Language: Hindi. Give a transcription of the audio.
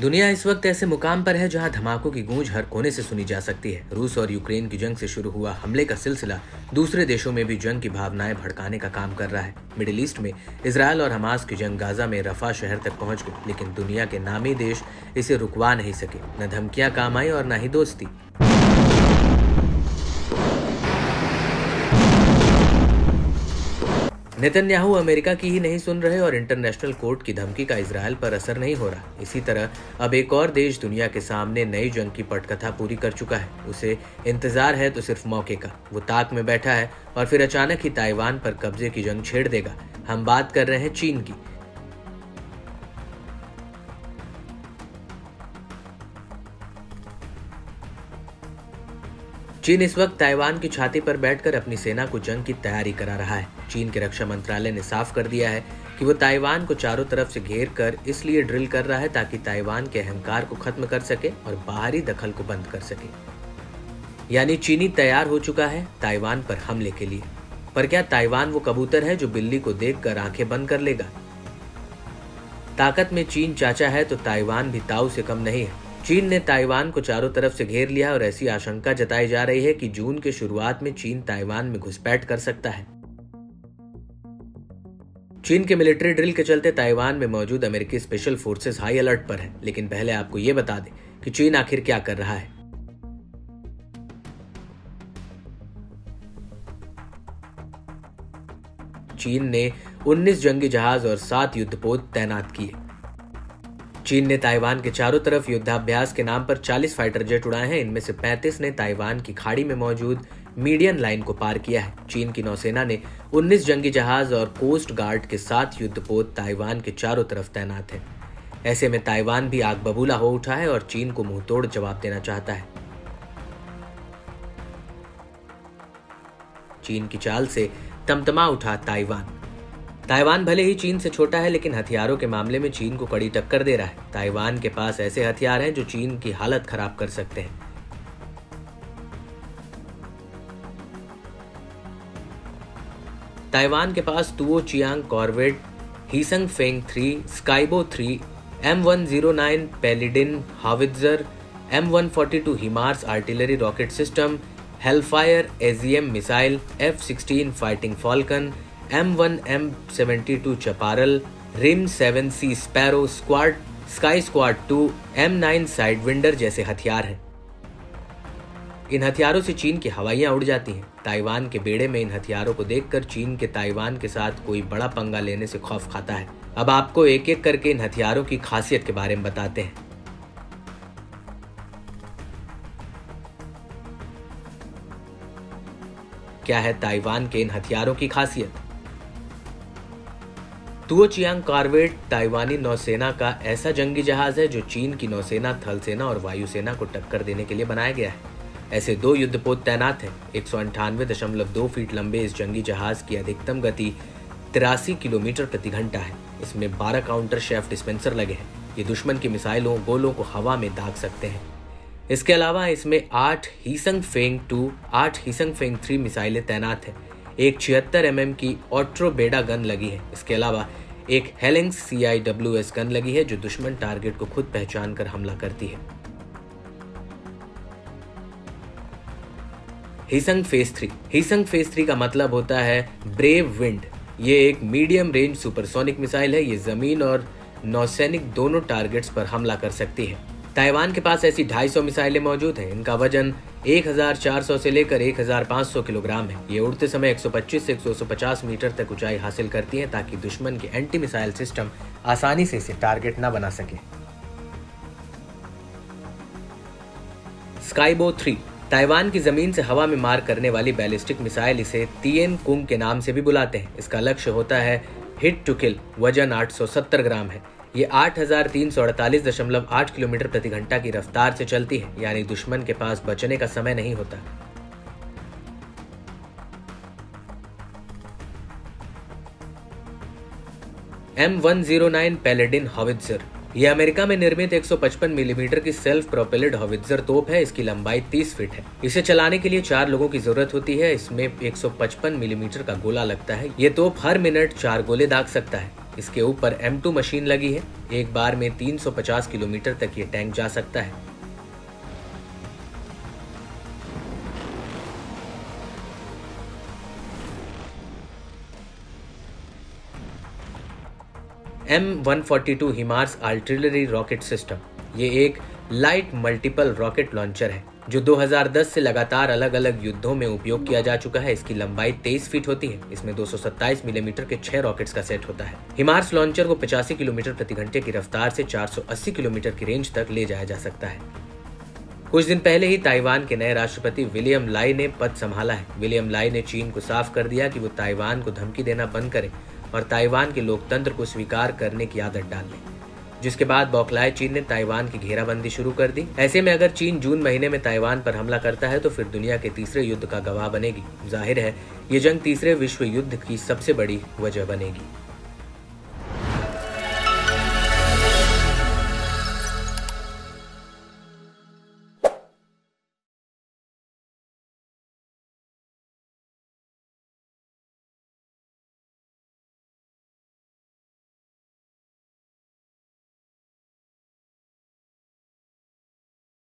दुनिया इस वक्त ऐसे मुकाम पर है जहां धमाकों की गूंज हर कोने से सुनी जा सकती है। रूस और यूक्रेन की जंग से शुरू हुआ हमले का सिलसिला दूसरे देशों में भी जंग की भावनाएं भड़काने का काम कर रहा है। मिडिल ईस्ट में इजरायल और हमास की जंग गाजा में रफा शहर तक पहुंच गई, लेकिन दुनिया के नामी देश इसे रुकवा नहीं सके। न धमकियां काम आई और न ही दोस्ती। नेतन्याहू अमेरिका की ही नहीं सुन रहे और इंटरनेशनल कोर्ट की धमकी का इजरायल पर असर नहीं हो रहा। इसी तरह अब एक और देश दुनिया के सामने नई जंग की पटकथा पूरी कर चुका है। उसे इंतजार है तो सिर्फ मौके का। वो ताक में बैठा है और फिर अचानक ही ताइवान पर कब्जे की जंग छेड़ देगा। हम बात कर रहे हैं चीन की। चीन इस वक्त ताइवान की छाती पर बैठकर अपनी सेना को जंग की तैयारी करा रहा है। चीन के रक्षा मंत्रालय ने साफ कर दिया है कि वो ताइवान को चारों तरफ से घेर कर इसलिए ड्रिल कर रहा है ताकि ताइवान के अहंकार को खत्म कर सके और बाहरी दखल को बंद कर सके। यानी चीनी तैयार हो चुका है ताइवान पर हमले के लिए। पर क्या ताइवान वो कबूतर है जो बिल्ली को देखकर आंखें बंद कर लेगा? ताकत में चीन चाचा है तो ताइवान भी ताऊ से कम नहीं है। चीन ने ताइवान को चारों तरफ से घेर लिया और ऐसी आशंका जताई जा रही है कि जून के शुरुआत में चीन ताइवान में घुसपैठ कर सकता है। चीन के मिलिट्री ड्रिल के चलते ताइवान में मौजूद अमेरिकी स्पेशल फोर्सेस हाई अलर्ट पर है। लेकिन पहले आपको यह बता दें कि चीन आखिर क्या कर रहा है। चीन ने 19 जंगी जहाज और 7 युद्धपोत तैनात किए। चीन ने ताइवान के चारों तरफ युद्धाभ्यास के नाम पर 40 फाइटर जेट उड़ाए हैं। इनमें से 35 ने ताइवान की खाड़ी में मौजूद मीडियन लाइन को पार किया है। चीन की नौसेना ने 19 जंगी जहाज और कोस्ट गार्ड के 7 युद्धपोत ताइवान के चारों तरफ तैनात है। ऐसे में ताइवान भी आग बबूला हो उठा है और चीन को मुंहतोड़ जवाब देना चाहता है। चीन की चाल से तमतमा उठा ताइवान। ताइवान भले ही चीन से छोटा है, लेकिन हथियारों के मामले में चीन को कड़ी टक्कर दे रहा है। ताइवान के पास ऐसे हथियार हैं जो चीन की हालत खराब कर सकते हैं। ताइवान के पास Tuo Chiang corvette, Hsiung Feng 3, Skybow 3, M109 Paladin howitzer, M142 HIMARS artillery rocket system, Hellfire AGM missile, F-16 Fighting Falcon, M1 M72 Chaparral, RIM 7C Sparrow squad, sky squad 2, M9 Sidewinder जैसे हथियार हैं। इन हथियारों से चीन की हवाइयां उड़ जाती हैं। ताइवान के बेड़े में इन हथियारों को देखकर चीन के ताइवान के साथ कोई बड़ा पंगा लेने से खौफ खाता है। अब आपको एक एक करके इन हथियारों की खासियत के बारे में बताते हैं। क्या है ताइवान के इन हथियारों की खासियत? तुओ चियांग कॉर्वेट ताइवानी नौसेना का ऐसा जंगी जहाज है जो चीन की नौसेना, थल सेना और वायुसेना को टक्कर देने के लिए बनाया गया है। ऐसे 2 युद्धपोत तैनात हैं। 198.2 फीट लंबे इस जंगी जहाज की अधिकतम गति 83 किलोमीटर प्रति घंटा है। इसमें 12 काउंटर शेफ्ट डिस्पेंसर लगे हैं। ये दुश्मन की मिसाइलों, गोलों को हवा में दाग सकते हैं। इसके अलावा इसमें 8 हीसंग फेंग 2, 8 हीसंग फेंग 3 मिसाइलें तैनात हैं। एक 76 mm की ऑट्रो बेडा गन लगी है। इसके अलावा एक हेलिंग्स CIWS गन लगी है जो दुश्मन टारगेट को खुद पहचान कर हमला करती है। हीसंग फेज 3। हीसंग फेज 3 का मतलब होता है ब्रेव विंड। ये एक मीडियम रेंज सुपरसोनिक मिसाइल है। ये जमीन और नौसैनिक दोनों टारगेट्स पर हमला कर सकती है। ताइवान के पास ऐसी 250 मिसाइलें मौजूद हैं। इनका वजन 1400 से लेकर 1500 किलोग्राम है। ये उड़ते समय 125 से 150 मीटर तक ऊंचाई हासिल करती हैं ताकि दुश्मन के एंटी मिसाइल सिस्टम आसानी से इसे टारगेट न बना सके। स्काईबो 3 ताइवान की जमीन से हवा में मार करने वाली बैलिस्टिक मिसाइल। इसे तिएन कुंग के नाम से भी बुलाते हैं। इसका लक्ष्य होता है हिट टू किल। वजन 870 ग्राम है। ये 8348.8 किलोमीटर प्रति घंटा की रफ्तार से चलती है, यानी दुश्मन के पास बचने का समय नहीं होता। M109 पैलेडिन howitzer. यह अमेरिका में निर्मित 155 मिलीमीटर की सेल्फ प्रोपेल्ड हॉवित्जर तोप है। इसकी लंबाई 30 फीट है। इसे चलाने के लिए 4 लोगों की जरूरत होती है। इसमें 155 मिलीमीटर का गोला लगता है। ये तोप हर मिनट 4 गोले दाग सकता है। इसके ऊपर M2 मशीन लगी है। एक बार में 350 किलोमीटर तक ये टैंक जा सकता है। M142 HIMARS artillery rocket system, ये एक लाइट मल्टीपल रॉकेट लॉन्चर है जो 2010 से लगातार अलग अलग युद्धों में उपयोग किया जा चुका है। इसकी लंबाई 23 फीट होती है। इसमें 227 मिलीमीटर के 6 रॉकेट्स का सेट होता है। हिमार्स लॉन्चर को 85 किलोमीटर प्रति घंटे की रफ्तार से 480 किलोमीटर की रेंज तक ले जाया जा सकता है। कुछ दिन पहले ही ताइवान के नए राष्ट्रपति विलियम लाई ने पद संभाला है। विलियम लाई ने चीन को साफ कर दिया कि वो ताइवान को धमकी देना बंद करे और ताइवान के लोकतंत्र को स्वीकार करने की आदत डाल ले, जिसके बाद बौखलाए चीन ने ताइवान की घेराबंदी शुरू कर दी। ऐसे में अगर चीन जून महीने में ताइवान पर हमला करता है तो फिर दुनिया के तीसरे युद्ध का गवाह बनेगी। जाहिर है ये जंग तीसरे विश्व युद्ध की सबसे बड़ी वजह बनेगी।